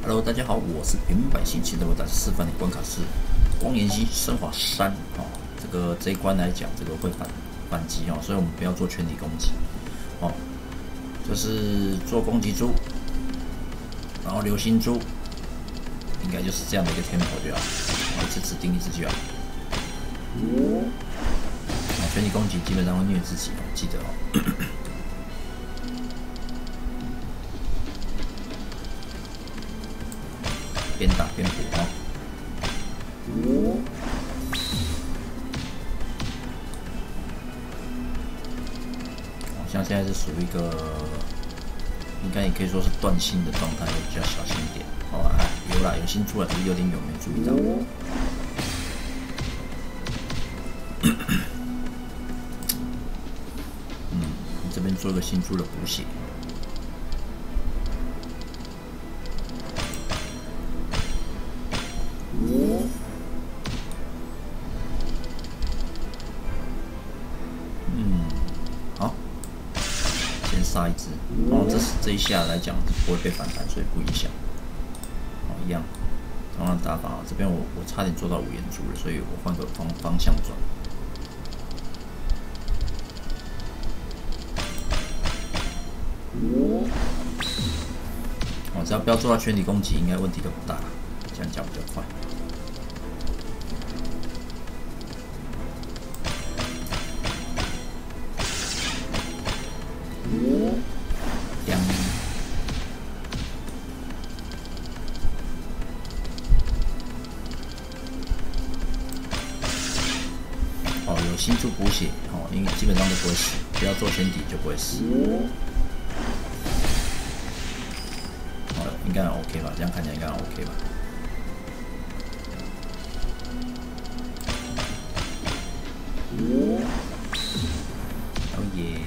Hello， 大家好，我是平民百姓，现在为大家示范的关卡是光岩溪升华3哦。这一关来讲，这个会反击哦，所以我们不要做全体攻击哦，就是做攻击珠，然后流星珠，应该就是这样的一个 tempo 就好，一直指定一只就好。全体攻击基本上会虐自己哦，记得哦。边打边补哦。像现在是属于一个，应该也可以说是断心的状态，比较小心一点。好啊，有啦，有新出来，只是有点没注意到。这边做一个新珠的补血。好，先杀一只，然后这一下来讲不会被反弹，所以不影响。好，一样，同样的打法。这边我差点做到5眼珠了，所以我换个方向转。只要不要做到全体攻击，应该问题都不大。这样讲比较快。有新珠补血哦，因为基本上都不会死，不要做全体就不会死。应该很 OK 吧？这样看起来应该很 OK 吧？哦耶！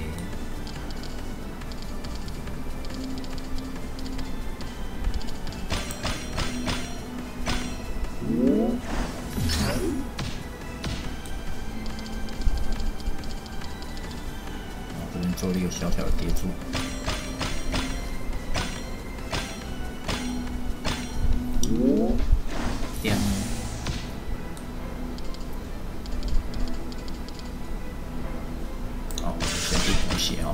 这边做了一个小小的叠珠。好，先去补血哦。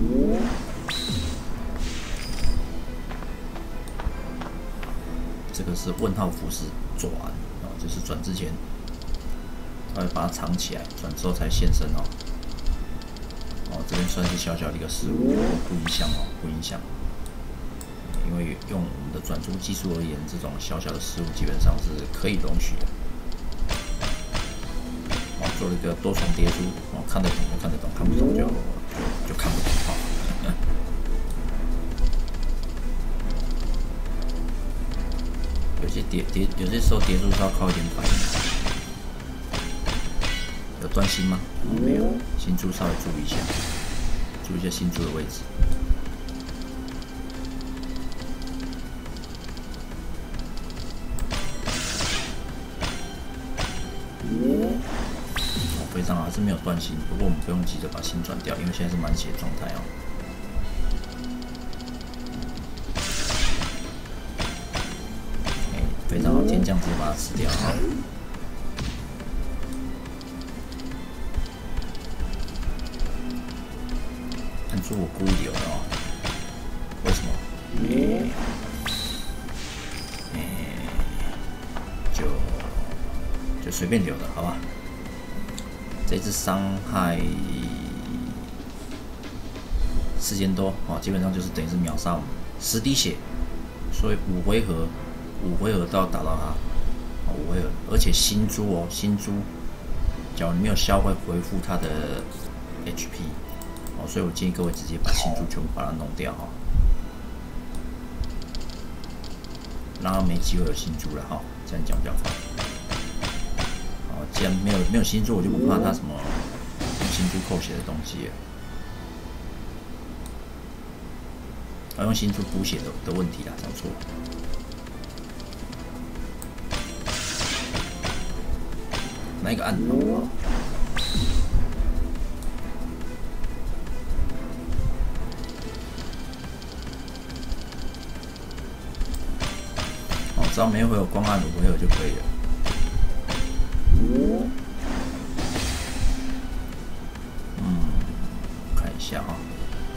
这个是问号符是转哦，就是转之前，它会把它藏起来，转之后才现身哦。这边算是小小的一个失误，不影响哦，不影响。因为用我们的转珠技术而言，这种小小的失误基本上是可以容许的。做了一个多重叠珠，看得懂就看得懂，看不懂就看不懂哈。有些时候叠珠是要靠一点反应。有断心吗？没有，新珠稍微注意一下，注意一下新珠的位置。非常好，还是没有断心，不过我们不用急着把心转掉，因为现在是满血状态哦。非常好，天降直接把它吃掉啊！看出我故意留的哦，为什么？就随便留的，好吧？这次伤害4件多哦，基本上就是等于是秒杀我们10滴血，所以5回合都要打到他，5回合，而且新珠哦，新珠，假如你没有消会回复他的 HP 哦，所以我建议各位直接把新珠全部把它弄掉哈，让他没机会有新珠了哈，这样讲比较快。既然没有新珠，我就不怕他什么用新珠扣血的东西了。用新珠补血的问题啦，讲错了。哪一个按钮？ 只要每回合光按5回合就可以了。看一下啊。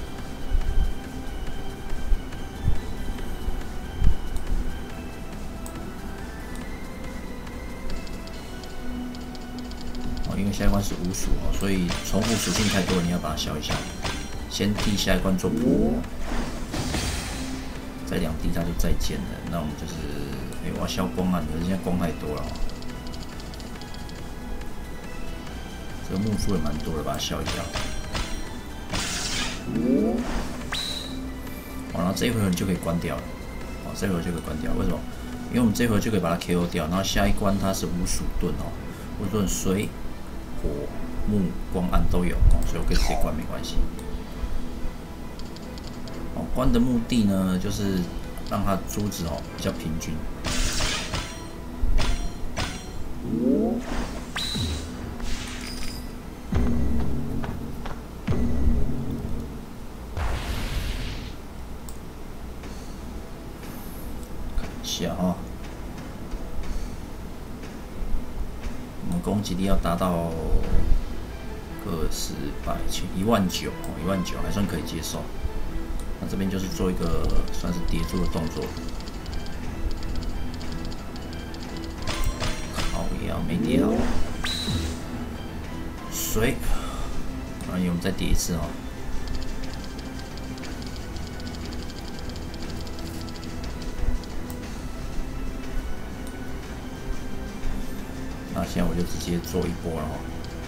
因为下一关是无属哦，所以重复属性太多，你要把它消一下。先替下一关做补，再2滴它就再见了。那我们就是，我要消光啊，可是现在光太多了。这个木数也蛮多的，把它消一下。然后这一回合你就可以关掉了。这一回合就可以关掉，为什么？因为我们这一回合就可以把它 KO 掉，然后下一关它是无属盾哦，无属盾水。火、木、光暗都有哦，所以我可以直接关没关系。关的目的呢，就是让它珠子比较平均。看一下啊。我们攻击力要达到19000，19000，19000还算可以接受。那这边就是做一个算是叠住的动作。好，也要没叠好。水，然后我们再叠一次哦。那现在我就直接做一波了哦。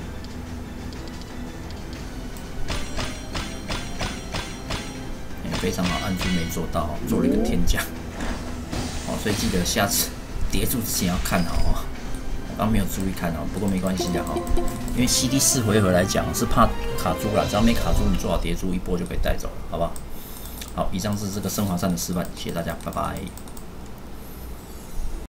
非常好，暗珠没做到，做了一个天降。所以记得下次叠住之前要看好哦。我刚没有注意看哦，不过没关系的哈，因为 CD 4回合来讲是怕卡住啦，只要没卡住，你做好叠住一波就可以带走了，好不好？好，以上是这个升华战的示范，谢谢大家，拜拜。